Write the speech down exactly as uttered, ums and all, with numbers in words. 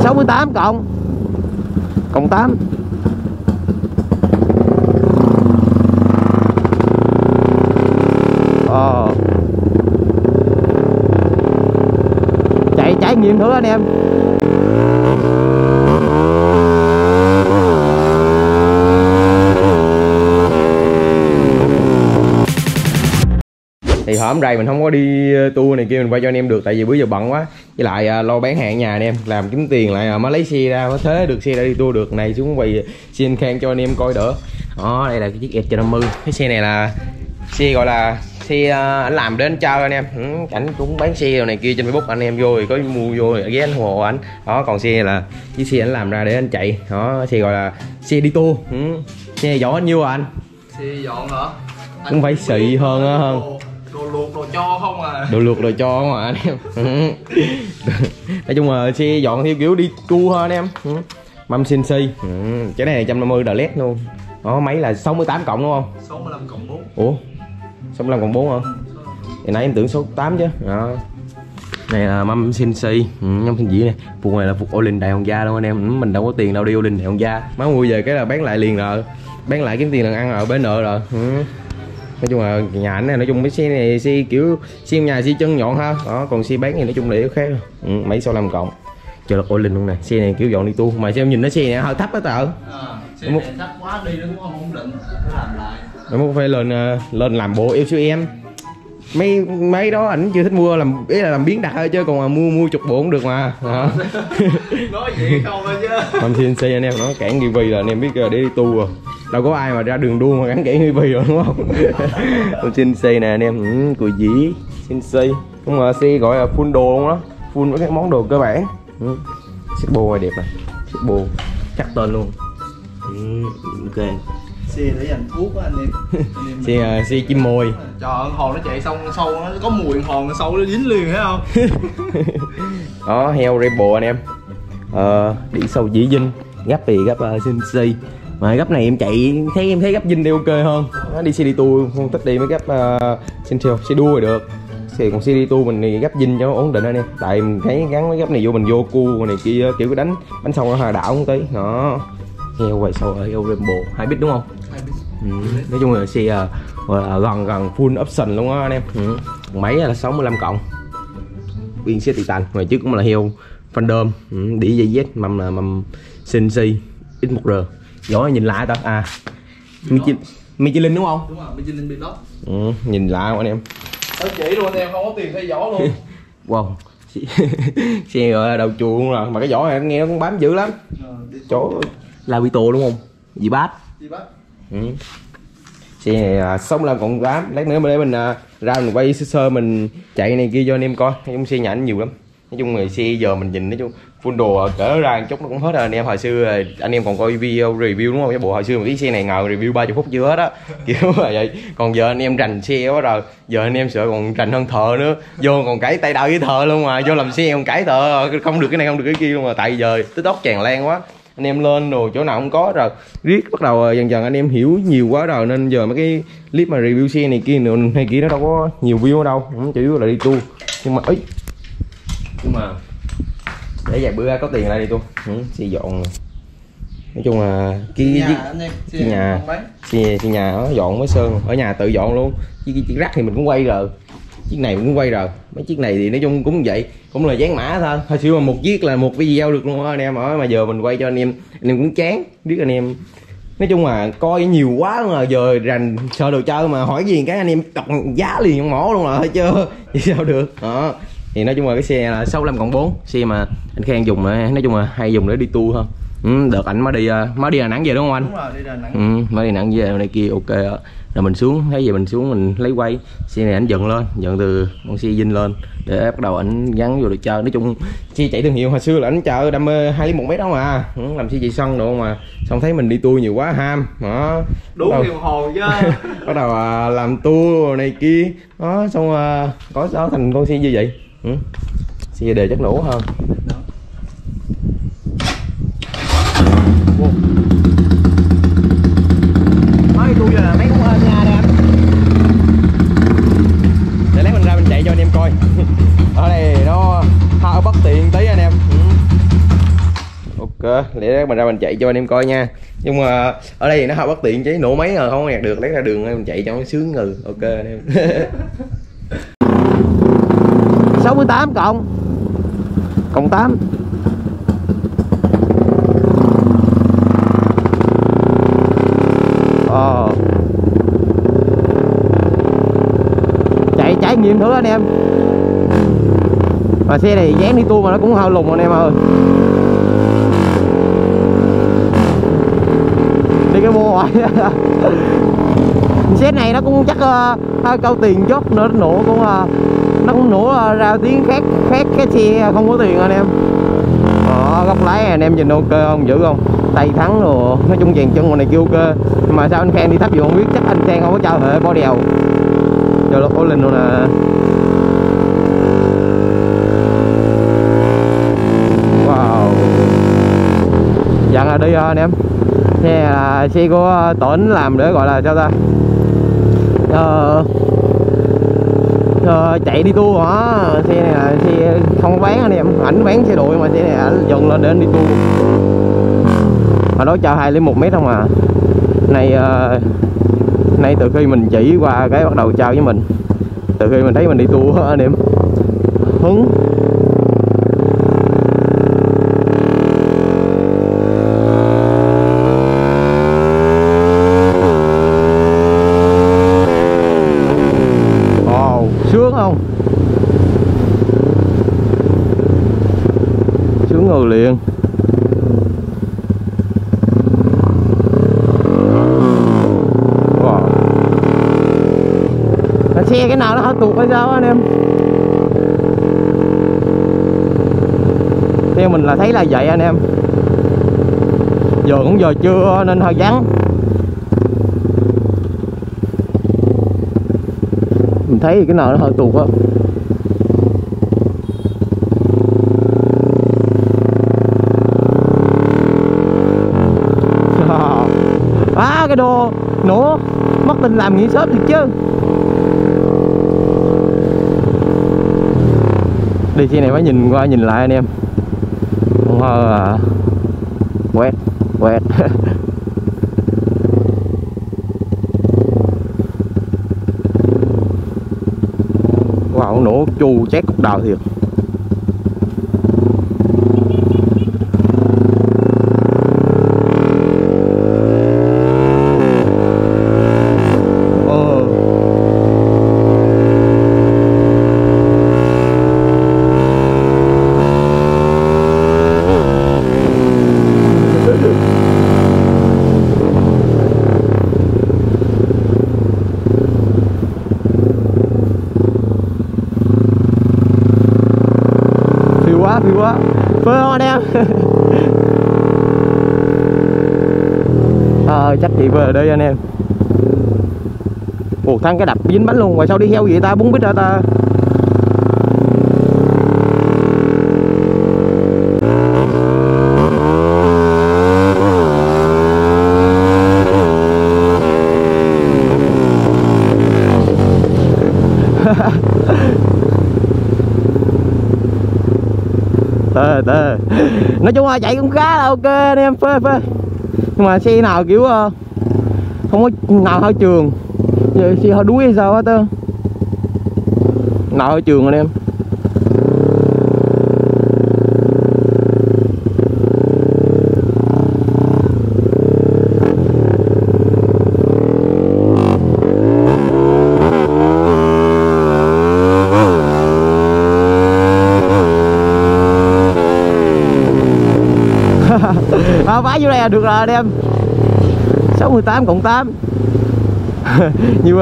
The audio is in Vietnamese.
sáu mươi tám cộng cộng tám. Ờ. Chạy trải nghiệm thử anh em. Thì hôm nay mình không có đi tour này kia mình quay cho anh em được, tại vì bữa giờ bận quá, với lại uh, lo bán hàng nhà anh em, làm kiếm tiền lại uh, mới lấy xe ra mới thế được xe đã đi tour được. Này xuống quay xin khen cho anh em coi đỡ. Đó, đây là cái chiếc E một trăm năm mươi. Cái xe này là xe gọi là xe uh, anh làm đến chơi anh em. Ừ, ảnh cũng bán xe này kia trên Facebook, anh em vô thì có mua vô thì ghé anh hộ ảnh. Đó, còn xe này là chiếc xe anh làm ra để anh chạy. Đó, xe gọi là xe đi tour. Ừ. Xe này dọn anh nhiêu à anh? Xe dọn hả? Anh cũng phải xị hơn á hơn. Đồ luộc đồ cho không à. Đồ luộc đồ cho không à anh em. Nói chung là xe dọn theo kiểu đi tour hơn anh em. Mâm xin si. Cái này một trăm năm mươi đờ led luôn. Đó, máy là sáu mươi tám cộng đúng không? sáu mươi lăm cộng bốn. Ủa? sáu mươi lăm cộng bốn hả? Hồi nãy em tưởng số tám chứ. Đó. Này là mâm xin si, mâm xin dĩ này. Phục này là phục Olin Đại Hoàng Gia luôn anh em. Mình đâu có tiền đâu đi Olin Đại Hoàng Gia. Má mua về cái là bán lại liền rồi. Bán lại kiếm tiền là ăn rồi, bể nợ rồi. Ừ. Nói chung là nhà ảnh này, nói chung cái xe này xe kiểu xe nhà xe chân nhọn ha. Đó, còn xe bán thì nói chung là khác. Ừ, mấy sáu mươi lăm cộng. Chờ là Olin luôn nè. Xe này kiểu dọn đi tour mà xem nhìn nó xe này hơi thấp á tờ. À, xe này thấp quá đi nó cũng không ổn định. Nó làm lại. Nó muốn phải lên lên làm bộ eo siêu em. Mấy mấy đó ảnh chưa thích mua, làm ý là làm biến đặt thôi chứ còn mà mua mua chục bộ cũng được mà. Đó. Nói vậy không thôi chứ. Không xin xe anh em, nó cản gi vê là anh em biết để đi tour rồi. Đâu có ai mà ra đường đua mà gắn cản gi vê rồi đúng không? Con xin xe nè anh em, ừ, cùi dĩ xin xe. Nhưng mà xe gọi là full đồ luôn đó, full với các món đồ cơ bản. Ừ. Chiếc bô này đẹp này, chiếc bô chắc tên luôn. Ừ, ok. Xe để dành thuốc á anh em. Xe xe chim mồi. Trời ơi, hòn nó chạy xong sâu nó có mùi hòn sâu nó dính liền thấy không? Đó, heo Rebel anh em. Ờ, đĩ sâu dĩ dinh, gấp thì gấp uh, xin si. Mà gấp này em chạy thấy em thấy gấp dinh đi ok hơn. Nó đi xe đi tour không thích đi mấy gấp uh, xin theo xe đua thì được. Thì còn xe đi tour mình thì gấp dinh cho nó ổn định anh em. Tại mình thấy gắn mấy gấp này vô mình vô cua này kia kiểu cái đánh bánh xong nó hòa đảo một tí. Đó. Heo quay sau ở heo Rainbow hai bit đúng không? hai bit. Ừ. Nói chung là xe uh, gần gần full option luôn á anh em. Ừ. Máy là sáu mươi lăm cộng. Nguyên xe titan, ngoài trước cũng là heo Fandom, ừ, đĩa dây Z, mâm là mâm Sensi X một R. Giỏi nhìn lại ta. À. Michelin đúng không? Đúng rồi, Michelin Pilot. Ừ, nhìn lại anh em. Tao chỉ luôn anh em, không có tiền thay vỏ luôn. Wow. Xe gọi là đầu chuồng luôn rồi, mà cái vỏ này nghe nó cũng bám dữ lắm. Chỗ Lavito đúng không? Dì bát. Dì bát. Ừ. Xe này là sáu mươi lăm cộng tám. Lát nữa để mình uh, ra mình quay sơ sơ mình chạy này kia cho anh em coi. Nói chung xe nhà anh nhiều lắm. Nói chung người xe giờ mình nhìn nói chung full đồ cỡ ra một chút nó cũng hết rồi anh em. Hồi xưa anh em còn coi video review đúng không? Cái bộ hồi xưa mà cái xe này ngờ review ba mươi phút chưa hết á. Kiểu là vậy. Còn giờ anh em rành xe quá rồi. Giờ anh em sợ còn rành hơn thợ nữa. Vô còn cãi tay đau với thợ luôn mà. Vô làm xe còn cãi thợ không được cái này không được cái kia luôn mà. Tại giờ TikTok tràn lan quá. Anh em lên đồ chỗ nào cũng có rồi, riết bắt đầu dần dần anh em hiểu nhiều quá rồi nên giờ mấy cái clip mà review xe này kia này kia nó đâu có nhiều view ở đâu, chủ yếu là đi tour. Nhưng mà ấy nhưng mà để vài bữa có tiền lại đi tour. Ừ, xe dọn nói chung là cái nhà, chiếc, anh em, chiếc nhà xe, xe nhà nó dọn mới sơn, ở nhà tự dọn luôn. Chiếc, chiếc rắc thì mình cũng quay rồi, chiếc này mình cũng quay rồi. Mấy chiếc này thì nói chung cũng vậy, cũng là dán mã thôi. Hồi xưa mà một chiếc là một video được luôn đó anh em. Ở mà giờ mình quay cho anh em, anh em cũng chán biết anh em. Nói chung là coi nhiều quá mà giờ rành sợ đồ chơi mà hỏi gì cái anh em đọc giá liền trong mỏ luôn rồi thấy chưa? Thì sao được. Đó. Thì nói chung là cái xe là sáu mươi lăm cộng bốn, xe mà anh Khang dùng nữa, nói chung là hay dùng để đi tour hơn. Ừ, đợt ảnh mới đi mới đi Đà Nẵng về đúng không anh? Đúng rồi, đi Đà Nẵng. Ừ, mới đi Đà Nẵng về này kia ok đó. Rồi mình xuống, thấy vậy mình xuống mình lấy quay. Xe này ảnh dựng lên, dựng từ con xe Vinh lên để bắt đầu ảnh gắn vô được chơi. Nói chung xe chạy thương hiệu hồi xưa là ảnh chờ đam mê hai lý một mét đó mà. Ừ, làm xe chạy sân được mà. Xong thấy mình đi tour nhiều quá ham. Đó. Đúng điều hồn chứ. Bắt đầu à, làm tour này kia. Đó, xong à, có đó thành con xe như vậy. Ừ. Xe đề chắc nổ hơn. Nói tôi giờ là mấy con hên nha đây anh. Để lát mình ra mình chạy cho anh em coi. Ở đây nó hơi bất tiện tí anh em. Ừ. Ok, để mình ra mình chạy cho anh em coi nha. Nhưng mà ở đây thì nó hơi bất tiện chứ nổ máy rồi không nhặt được, lấy ra đường mình chạy cho nó sướng ngừ. Ok anh em. sáu mươi tám cộng cộng tám. Ờ. Chạy trải nghiệm thử anh em. Mà xe này dán đi tua mà nó cũng hơi lùng anh em ơi. Đi cái mua rồi. Xe này nó cũng chắc uh, hơi cao tiền chút nữa, nổ cũng uh, nó cũng nổ uh, ra tiếng khác khác cái xe không có tiền anh em. Ờ, góc lái anh em nhìn ok không, dữ không, tay thắng rồi, nói chung dàn chân này kia ok. Nhưng mà sao anh Khang đi thấp dù không biết, chắc anh Khang không có trao hệ bỏ đèo cho nó có linh luôn nè. Wow, dặn là đi uh, anh em. Xe là xe của Tổn làm để gọi là sao ta, ờ, ờ, chạy đi tour hả. Xe này là xe không bán anh em, ảnh bán xe đội mà xe này ảnh dần lên để anh đi tour. Hồi đó cho hai lấy một mét không à. Này uh, nay từ khi mình chỉ qua cái bắt đầu trao với mình, từ khi mình thấy mình đi tour anh em hứng. Sướng không? Sướng ngồi liền. Wow. Mà xe cái nào nó hơi tuột hay sao anh em? Theo mình là thấy là vậy anh em. Giờ cũng giờ trưa nên hơi vắng. Mình thấy cái nào nó hơi tuột á. À, cái đồ nổ mất tình làm nghỉ sớm thiệt chứ. Đi xe này phải nhìn qua nhìn lại anh em. Không hơi à. Quét quét. Wow, nổ chu chét cục đào thiệt. Ờ. Quá phiêu quá phê không anh em. À, chắc chị về đây anh em. Ủa thằng cái đập dính bánh luôn, ngoài sao đi heo vậy ta, bốn biết ra ta. Tê tê. Nói chung là chạy cũng khá là ok anh em, phê phê. Nhưng mà xe nào kiểu uh, không có nào hơi trường, giờ xe hơi đuối hay sao hết á, nào hơi trường anh em. À, vái vô đây là được rồi anh em. Sáu mươi tám cộng tám. Như